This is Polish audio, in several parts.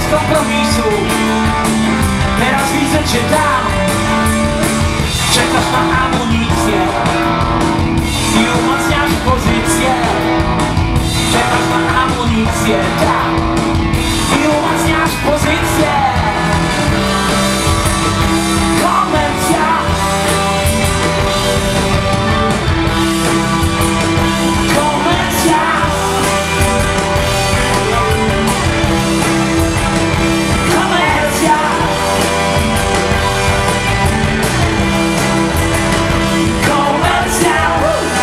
kompromisu. Teraz widzę cię tam, czekasz na amunicję i umacniasz pozycję. Czekasz na amunicję, tak, i umacniasz pozycję. Konwencja. Konwencja. Konwencja. Konwencja.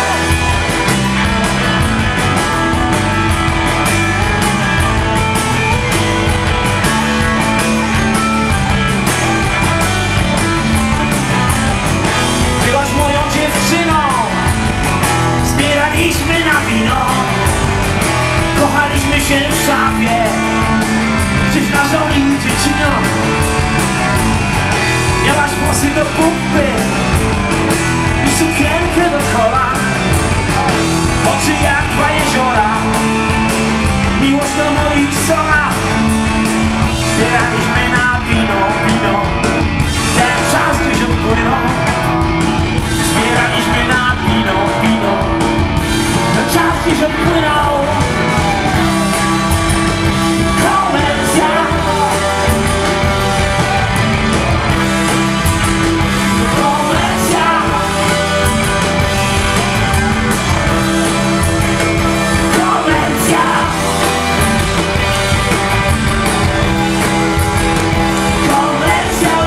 Byłaś moją dziewczyną, zbieraliśmy na wino, kochaliśmy się w szafie, gdzieś na żoli dzieciną. Miałaś włosy do pupy i sukienkę do kolan, oczy jak dwa jeziora, miłość do moich sola. Zbieraliśmy na wino, wino, ten czas gdzieś odpłynął. Zbieraliśmy na wino, wino, ten czas gdzieś odpłynął. Konwencja. Konwencja. Konwencja. Konwencja.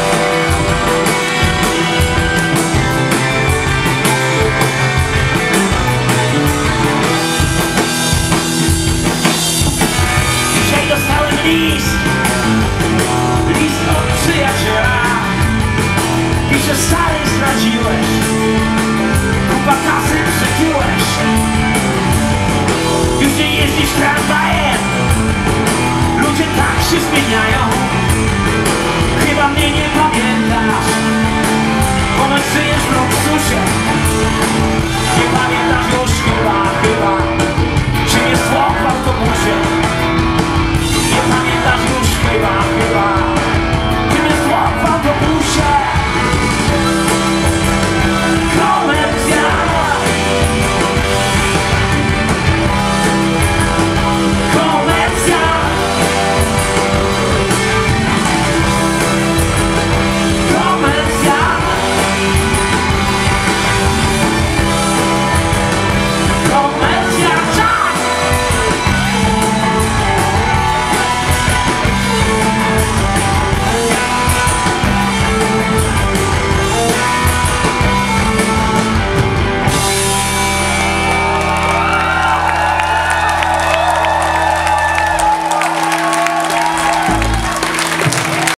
Dzisiaj dostałem list od przyjaciela. Pisze: stary, zdradziłeś, kupa kasy przepiłeś, już nie jeździsz tramwajem, ludzie tak się zmieniają.